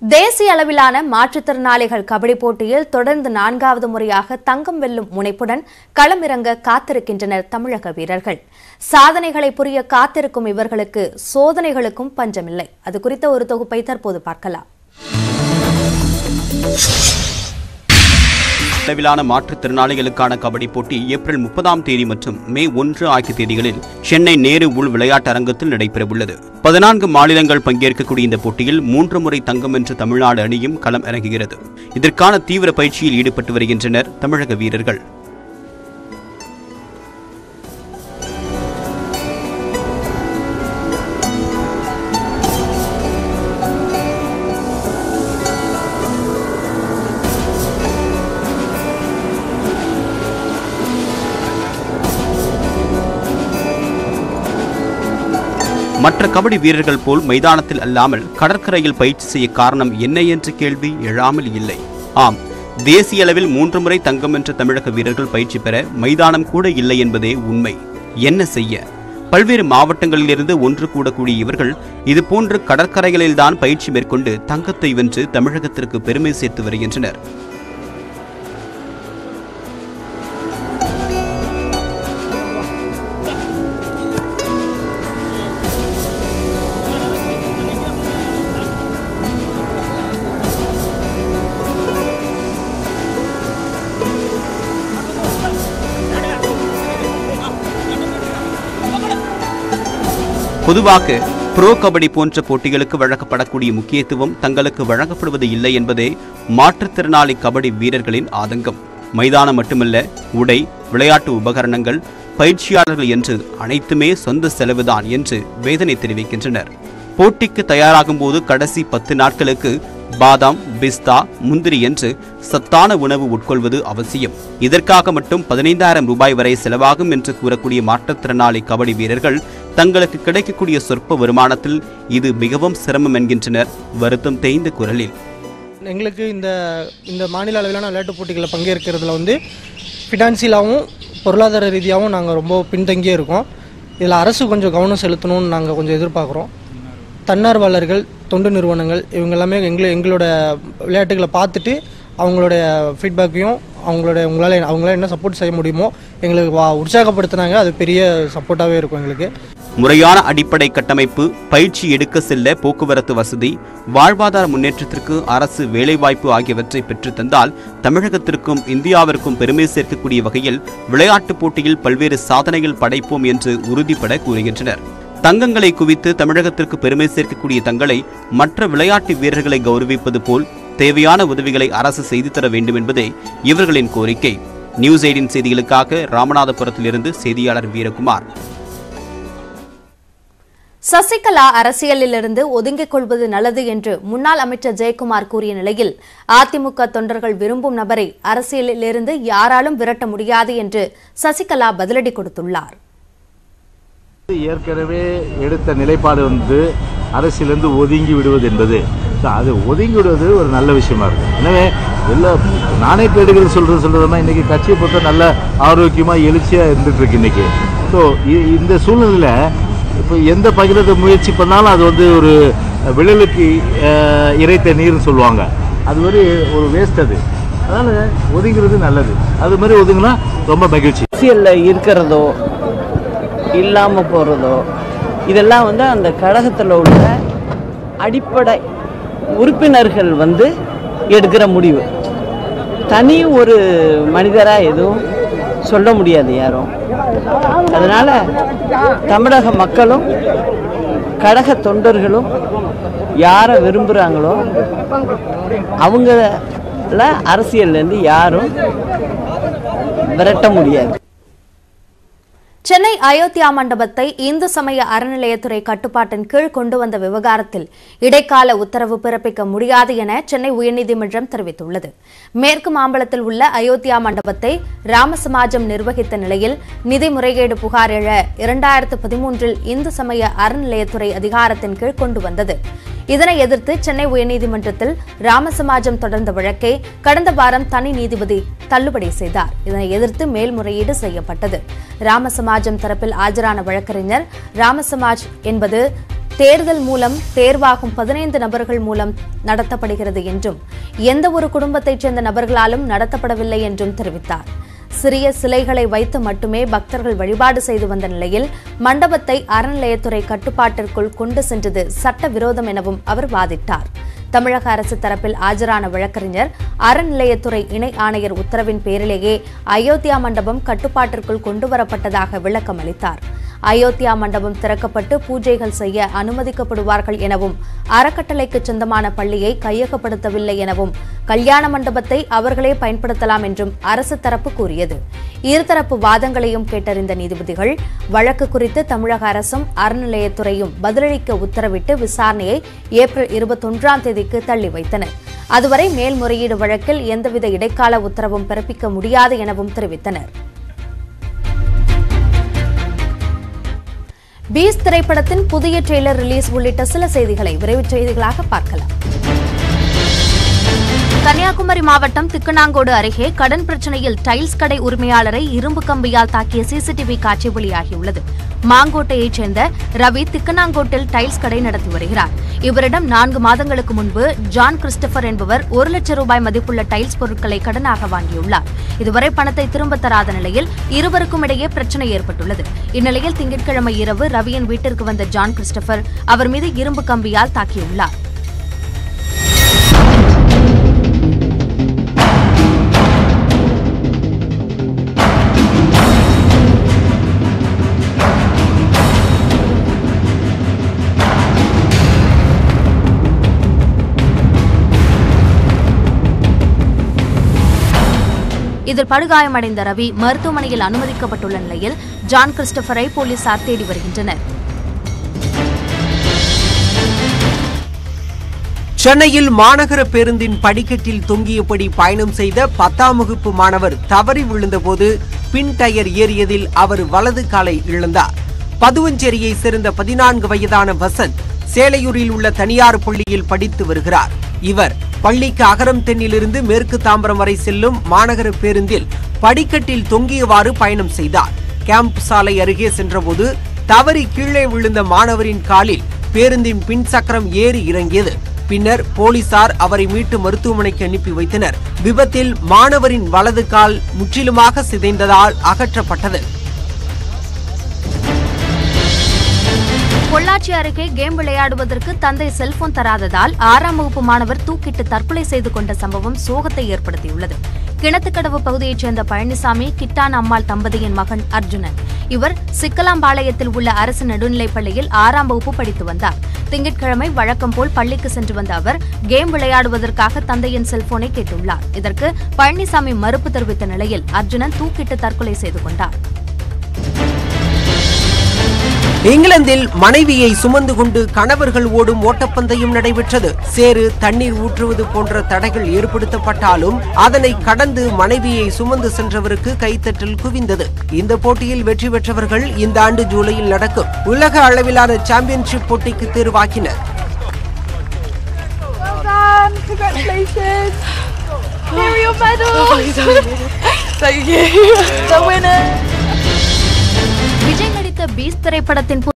தேசிய அளவிலான மாற்றுத்திறனாளிகள் கபடி போட்டியில் தொடர்ந்து 4வது முறையாக தங்கம் வெல்லும் முனைப்புடன் களமிறங்க காத்திருக்கின்றனர் தமிழக வீரர்கள். சாதனைகளை புரிய காத்திருக்கும் இவர்களுக்கு சோதனைகளுக்கும் பஞ்சமில்லை. அது குறித்த ஒரு தொகுப்பை தற்போது பார்க்கலாம். அளவிலான மாற்றுத்திறனாளிகளுக்கான கபடி போட்டி ஏப்ரல் 30ஆம் தேதி மற்றும் மே 1 ஆகிய தேதிகளில் சென்னை நேரு உள் விளையாட்டு அரங்கத்தில் நடைபெறவுள்ளது. 14 மாநிலங்கள் பங்கேற்கக்கூடிய இந்த போட்டியில் 3 முறை தங்கம் வென்ற தமிழ்நாடு அணியும் களம் இறங்குகிறது. இதற்கான தீவிர பயிற்சியில் ஈடுபட்டு வருகின்றனர் தமிழக வீரர்கள். மற்ற கபடி வீரர்கள் போல் மைதானத்தில் அல்லாமல் கடற்கரையில் பயிற்சி செய்ய காரணம் என்ன என்ற கேள்வி எழாமல் இல்லை. ஆம், தேசிய அளவில் 3 முறை தங்கம் வென்ற தமிழக வீரர்கள் பயிற்சி பெற மைதானம் கூட இல்லை என்பதே உண்மை. என்ன செய்ய? பல்வேறு மாவட்டங்களிலிருந்து ஒன்று கூடக்கூடிய இவர்கள் இதுபோன்ற கடற்கரைகளில்தான் பயிற்சி மேற்கொண்டு தங்கத்தை வென்று தமிழகத்திற்கு பெருமை சேர்த்து வருகின்றனர். பொதுவாக புரோ கபடி போன்ற போட்டிகளுக்கு வழங்கப்படக்கூடிய முக்கியத்துவம் தங்களுக்கு வழங்கப்படுவது இல்லை என்பதே மாற்றுத்திறனாளி கபடி வீரர்களின் ஆதங்கம். மைதானம் மட்டுமல்ல, உடை, விளையாட்டு உபகரணங்கள், பயிற்சியாளர்கள் என்று அனைத்துமே சொந்த செலவுதான் என்று வேதனை தெரிவிக்கின்றனர். போட்டிக்கு தயாராகும் போது கடைசி 10 நாட்களுக்கு பாதாம், பிஸ்தா, முந்திரி என்று சத்தான உணவு உட்கொள்வது அவசியம். இதற்காக மட்டும் 15,000 ரூபாய் வரை செலவாகும் என்று கூறக்கூடிய மாற்றுத்திறனாளி கபடி வீரர்கள் தங்களுக்கு கிடைக்கக்கூடிய சொற்ப வருமானத்தில் இது மிகவும் சிரமம் என்கின்றனர் வருத்தம் தேய்ந்த குரலில். எங்களுக்கு இந்த மாநில அளவிலான விளையாட்டுப் போட்டிகளில் பங்கேற்கிறதுல ஃபினான்சியலாகவும் பொருளாதார ரீதியாகவும் நாங்கள் ரொம்ப பின்தங்கியே இருக்கோம். இதில் அரசு கொஞ்சம் கவனம் செலுத்தணும்னு நாங்கள் கொஞ்சம் எதிர்பார்க்குறோம். தன்னார்வலர்கள், தொண்டு நிறுவனங்கள் இவங்க எல்லாமே எங்களோட விளையாட்டுகளை பார்த்துட்டு அவங்களுடைய ஃபீட்பேக்கையும் அவங்களால என்ன சப்போர்ட் செய்ய முடியுமோ எங்களுக்கு உற்சாகப்படுத்தினாங்க. அது பெரிய சப்போர்ட்டாகவே இருக்கும் எங்களுக்கு. முறையான அடிப்படை கட்டமைப்பு, பயிற்சி எடுக்க செல்ல போக்குவரத்து வசதி, வாழ்வாதார முன்னேற்றத்திற்கு அரசு வேலைவாய்ப்பு ஆகியவற்றை பெற்றுத்தந்தால் தமிழகத்திற்கும் இந்தியாவிற்கும் பெருமை சேர்க்கக்கூடிய வகையில் விளையாட்டுப் போட்டியில் பல்வேறு சாதனைகள் படைப்போம் என்று உறுதிபட கூறுகின்றனர். தங்கங்களை குவித்து தமிழகத்திற்கு பெருமை சேர்க்கக்கூடிய தங்களை மற்ற விளையாட்டு வீரர்களை கௌரவிப்பது போல் தேவையான உதவிகளை அரசு செய்து தர வேண்டும் என்பதே இவர்களின் கோரிக்கை. நியூஸ்18 செய்திகளுக்காக ராமநாதபுரத்திலிருந்து செய்தியாளர் வீரகுமார். சசிகலா அரசியலிலிருந்து ஒதுங்கிக் கொள்வது நல்லது என்று முன்னாள் அமைச்சர் ஜெயக்குமார் கூறிய நிலையில் அதிமுக தொண்டர்கள் விரும்பும் நபரை அரசியலிலிருந்து யாராலும் விரட்ட முடியாது என்று சசிகலா பதிலடி கொடுத்துள்ளார். ஏற்கனவே எடுத்த நிலைப்பாடு அரசியலிருந்து ஒதுங்கி விடுவது என்பது அது ஒதுங்கி விடுவது ஒரு நல்ல விஷயமா இருக்கு. எனவே எல்லா நாணயப்பேடுகள் சொல்றதுமா இன்னைக்கு கட்சியை பொறுத்த நல்ல ஆரோக்கியமா எழுச்சியா இருந்துட்டு இருக்கு இன்னைக்கு. ஸோ இந்த சூழ்நிலையில இப்போ எந்த பகிரத முயற்சி பண்ணாலும் அது ஒரு விழலுக்கு இறைத்த நீர்னு சொல்லுவாங்க. அது ஒரு வேஸ்ட். அதனால ஒதுங்கிறது நல்லது. அது மாதிரி ஒதுங்கினா ரொம்ப மகிழ்ச்சி. அரசியலில் இருக்கிறதோ இல்லாமல் போகிறதோ இதெல்லாம் அந்த கழகத்தில் உள்ள அடிப்படை உறுப்பினர்கள் எடுக்கிற முடிவு. தனி ஒரு மனிதராக எதுவும் சொல்ல முடியாது யாரும். அதனால் தமிழக மக்களும் கழக தொண்டர்களும் யாரை விரும்புகிறாங்களோ அவங்கள அரசியல்லேருந்து யாரும் விரட்ட முடியாது. சென்னை அயோத்தியா மண்டபத்தை இந்து சமய அறநிலையத்துறை கட்டுப்பாட்டின் கீழ் கொண்டு வந்த விவகாரத்தில் இடைக்கால உத்தரவு பிறப்பிக்க முடியாது என சென்னை உயர்நீதிமன்றம் தெரிவித்துள்ளது. மேற்கு மாம்பலத்தில் உள்ள அயோத்தியா மண்டபத்தை ராமசமாஜம் நிர்வகித்த நிலையில் நிதி முறைகேடு புகார் எழ 2013 இந்து சமய அறநிலையத்துறை அதிகாரத்தின் கீழ் கொண்டு வந்தது. இதனை எதிர்த்து சென்னை உயர்நீதிமன்றத்தில் ராமசமாஜம் தொடர்ந்த வழக்கை கடந்த வாரம் தனி நீதிபதி தள்ளுபடி செய்தார். இதனை எதிர்த்து மேல்முறையீடு செய்யப்பட்டது. ராமசமாஜம் தரப்பில் ஆஜரான வழக்கறிஞர் ராமசமாஜ் என்பது தேர்தல் மூலம் தேர்வாகும் 15 நபர்கள் மூலம் நடத்தப்படுகிறது என்றும் எந்த ஒரு குடும்பத்தைச் சேர்ந்த நபர்களாலும் நடத்தப்படவில்லை என்றும் தெரிவித்தார். சிறிய சிலைகளை வைத்து மட்டுமே பக்தர்கள் வழிபாடு செய்து வந்த நிலையில் மண்டபத்தை அறநிலையத்துறை கட்டுப்பாட்டிற்குள் கொண்டு சென்றது சட்டவிரோதம் எனவும் அவர் வாதிட்டார். தமிழக அரசு தரப்பில் ஆஜரான வழக்கறிஞர் அறநிலையத்துறை இணை ஆணையர் உத்தரவின் பேரிலேயே அயோத்தியா மண்டபம் கட்டுப்பாட்டிற்குள் கொண்டுவரப்பட்டதாக விளக்கம் அளித்தார். அயோத்தியா மண்டபம் திறக்கப்பட்டு பூஜைகள் செய்ய அனுமதிக்கப்படுவார்கள் எனவும் அறக்கட்டளைக்கு சொந்தமான பள்ளியை கையகப்படுத்தவில்லை எனவும் கல்யாண மண்டபத்தை அவர்களே பயன்படுத்தலாம் என்றும் அரசு தரப்பு கூறியது. இருதரப்பு வாதங்களையும் கேட்டறிந்த நீதிபதிகள் வழக்கு குறித்து தமிழக அரசும் அறநிலையத்துறையும் பதிலளிக்க உத்தரவிட்டு விசாரணையை ஏப்ரல் 21ஆம் தேதிக்கு தள்ளி வைத்தனர். அதுவரை மேல்முறையீடு வழக்கில் எந்தவித இடைக்கால உத்தரவும் பிறப்பிக்க முடியாது எனவும் தெரிவித்தனர். பீஸ் திரைப்படத்தின் புதிய ட்ரெய்லர் ரிலீஸ் உள்ளிட்ட சில செய்திகளை விரைவுச் செய்திகளாக பார்க்கலாம். கன்னியாகுமரி மாவட்டம் திக்கனாங்கோடு அருகே கடன் பிரச்சினையில் டைல்ஸ் கடை உரிமையாளரை இரும்பு கம்பியால் தாக்கிய சிசிடிவி காட்சி வெளியாகியுள்ளது. மாங்கோட்டையைச் சேர்ந்த ரவி திக்கனாங்கோட்டில் டைல்ஸ் கடை நடத்தி வருகிறார். இவரிடம் 4 மாதங்களுக்கு முன்பு ஜான் கிறிஸ்டபர் என்பவர் 1 லட்சம் ரூபாய் மதிப்புள்ள டைல்ஸ் பொருட்களை கடனாக வாங்கியுள்ளார். இதுவரை பணத்தை திரும்ப தராத நிலையில் இருவருக்கும் இடையே பிரச்சினை ஏற்பட்டுள்ளது. இந்நிலையில் திங்கட்கிழமை இரவு ரவியின் வீட்டிற்கு வந்த ஜான் கிறிஸ்டபர் அவர் மீது இரும்பு கம்பியால் தாக்கியுள்ளார். இதில் படுகாயமடைந்த ரவி மருத்துவமனையில் அனுமதிக்கப்பட்டுள்ள நிலையில் ஜான் கிறிஸ்டபரை போலீசார் தேடி வருகின்றனர். சென்னையில் மாநகர பேருந்தின் படிக்கட்டில் தொங்கியபடி பயணம் செய்த 10ஆம் வகுப்பு மாணவர் தவறி விழுந்தபோது பின் டயர் ஏறியதில் அவர் வலது காலை இழந்தார். பதுவஞ்சேரியை சேர்ந்த 14 வயதான வசந்த் சேலையூரில் உள்ள தனியார் பள்ளியில் படித்து வருகிறார். இவர் பள்ளிக்கு அகரம் தென்னிலிருந்து மேற்கு தாம்பரம் வரை செல்லும் மாநகர பேருந்தில் படிக்கட்டில் தொங்கியவாறு பயணம் செய்தார். கேம்ப் சாலை அருகே சென்றபோது தவறி கீழே விழுந்த மாணவரின் காலில் பேருந்தின் பின் சக்கரம் ஏறி இறங்கியது. பின்னர் போலீசார் அவரை மீட்டு மருத்துவமனைக்கு அனுப்பி வைத்தனர். விபத்தில் மாணவரின் வலது கால் முற்றிலுமாக சிதைந்ததால் அகற்றப்பட்டது. பொள்ளாச்சி அருகே கேம் விளையாடுவதற்கு தந்தை செல்போன் தராததால் 6ஆம் வகுப்பு மாணவர் தூக்கிட்டு தற்கொலை செய்து கொண்ட சம்பவம் சோகத்தை ஏற்படுத்தியுள்ளது. கிணத்துக்கடவு பகுதியைச் சேர்ந்த பழனிசாமி கிட்டான் அம்மாள் தம்பதியின் மகன் அர்ஜுனன். இவர் சிக்கலாம்பாளையத்தில் உள்ள அரசு நடுநிலைப் பள்ளியில் 6ஆம் வகுப்பு படித்து வந்தார். திங்கட்கிழமை வழக்கம் போல் பள்ளிக்கு சென்று வந்த அவர் கேம் விளையாடுவதற்காக தந்தையின் செல்போனை கேட்டுள்ளார். இதற்கு பழனிசாமி மறுப்பு தெரிவித்த நிலையில் அர்ஜுனன் தூக்கிட்டு தற்கொலை செய்து கொண்டார். இங்கிலாந்தில் மனைவியை சுமந்து கொண்டு கணவர்கள் ஓடும் ஓட்டப்பந்தயம் நடைபெற்றது. சேறு, தண்ணீர் ஊற்றுவது போன்ற தடைகள் ஏற்படுத்தப்பட்டாலும் அதனை கடந்து மனைவியை சுமந்து சென்றவருக்கு கைத்தட்டல் குவிந்தது. இந்த போட்டியில் வெற்றி பெற்றவர்கள் இந்த ஆண்டு ஜூலையில் நடக்கும் உலக அளவிலான சாம்பியன்ஷிப் போட்டிக்கு தேர்வாகினர். விஜய் நடித்த பீஸ் திரைப்படத்தின்